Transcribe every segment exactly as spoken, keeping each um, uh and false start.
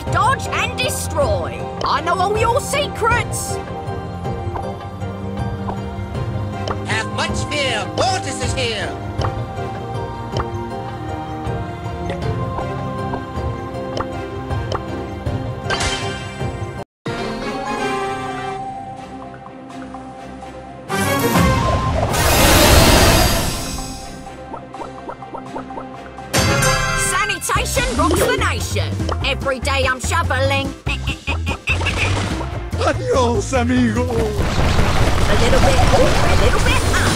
dodge, and destroy. I know all your secrets. Have much fear. Mortis is here. Sanitation rocks the nation. Every day I'm shoveling. Adios, amigo. A little bit up, a little bit up.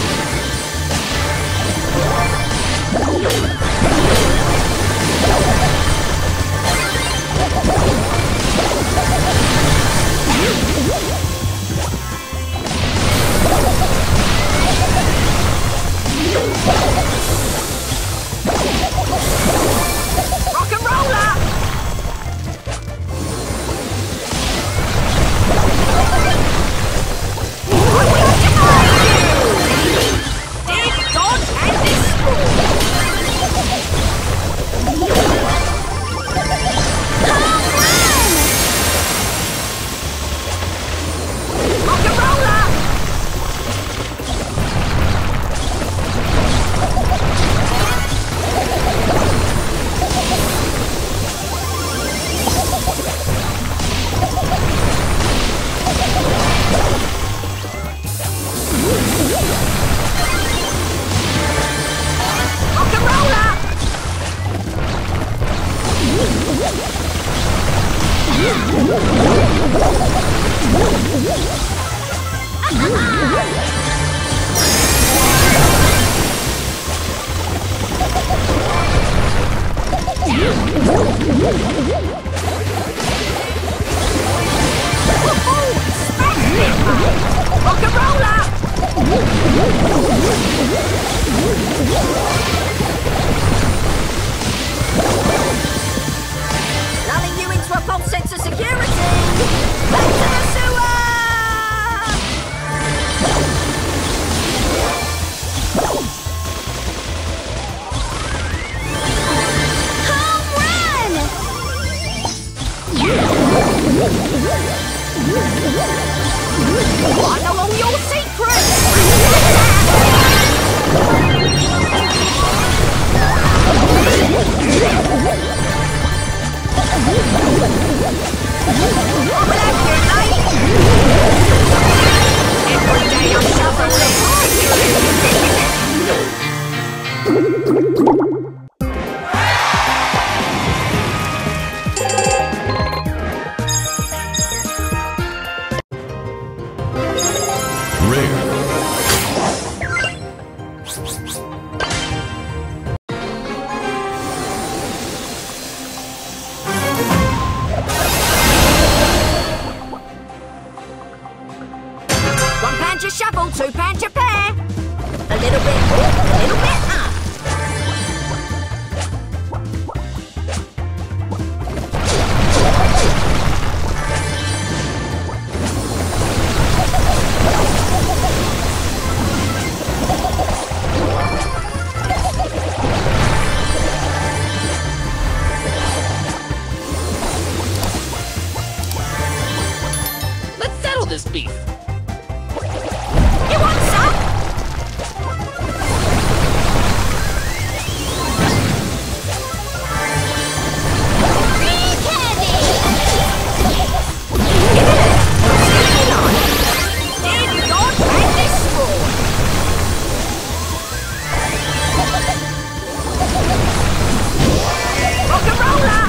Rock and roller! Dig, dodge, and destroy! Rock and roller! Rock and roller! Woohoo! Smash it! Rock and roller! Lulling you into a false sense of security! Back to the sewer! Home run! I know all your secrets! Every day I'm shoveling. One pound your shovel, two pound your pear. A little bit up, a little bit up. Let's settle this beef. You want some? Big heavy! Dig, dodge, and destroy! Rock and roller!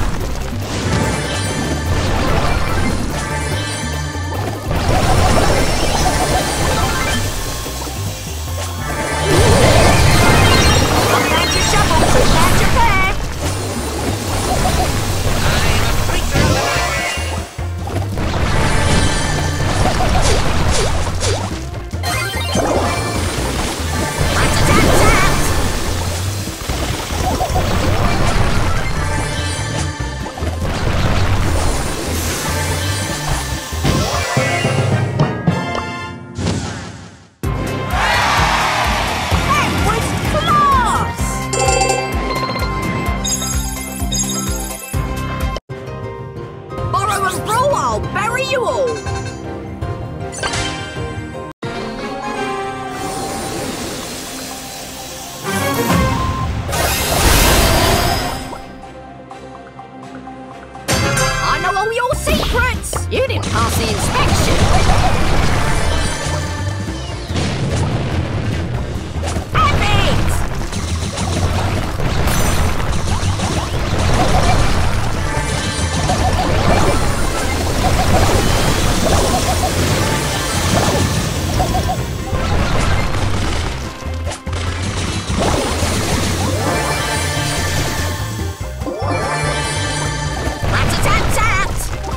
you all. I know all your secrets. You didn't pass the inspection. Have it! Rat-a-tat-tat!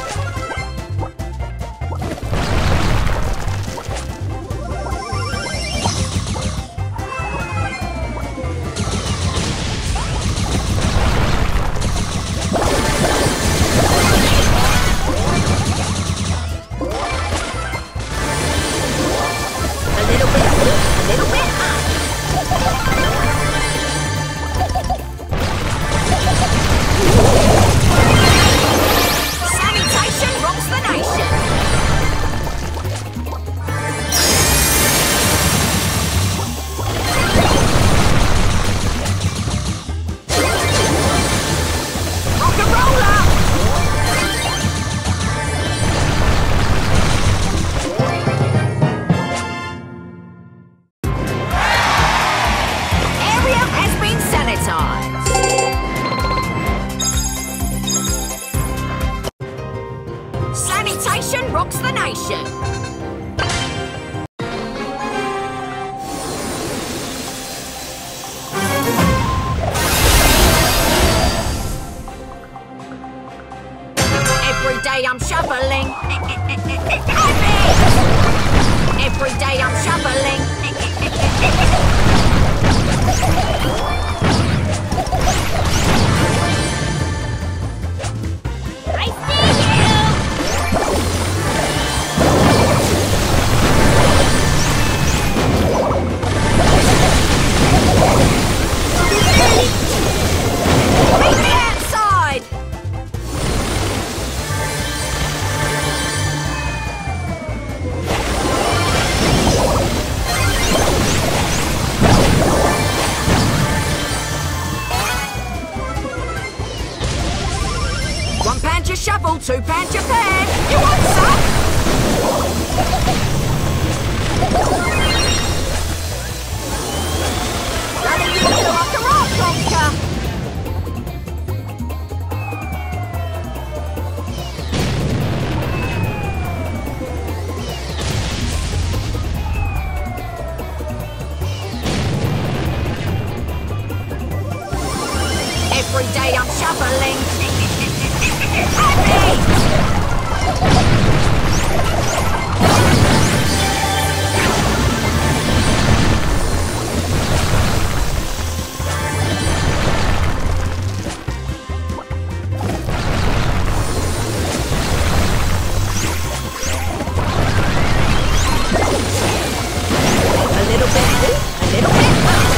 A little bit, a little bit up. Sanitation rocks the nation. Rock and roller. Area has been sanitized. Sanitation rocks the nation. Every day I'm shoveling. Every day I'm shoveling. I see you! Meet me outside! One pound your shovel, two pound your pan. You want some? Running you to like a rock conker. Every day I'm shoveling. A little bit, a little bit.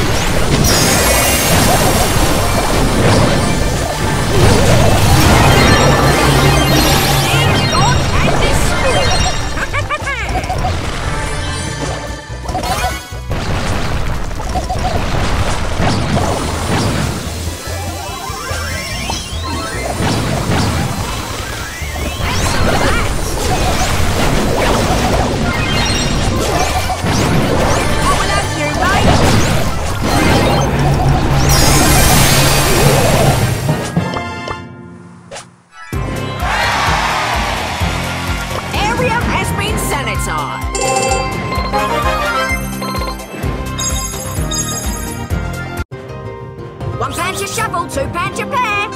One pound your shovel, two pound your pear.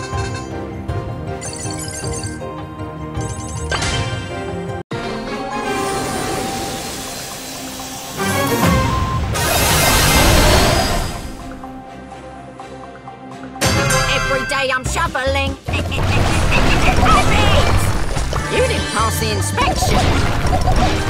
Every day I'm shoveling. You didn't pass the inspection.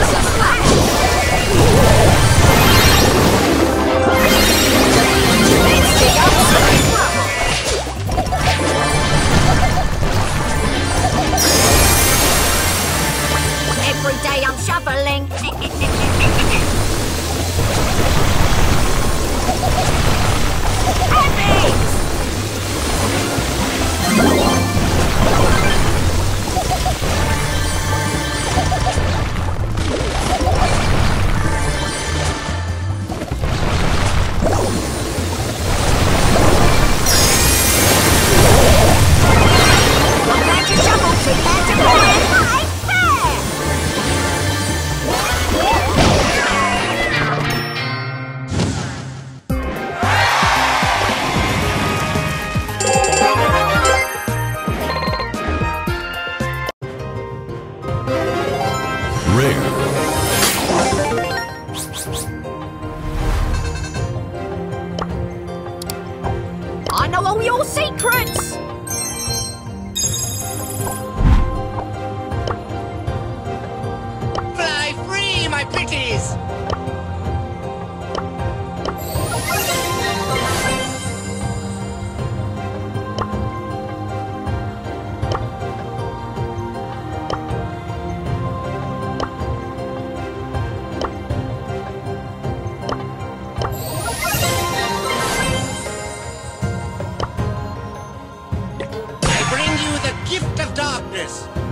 Every day I'm shoveling. I know all your secrets! Fly free, my pretties! Gift of darkness.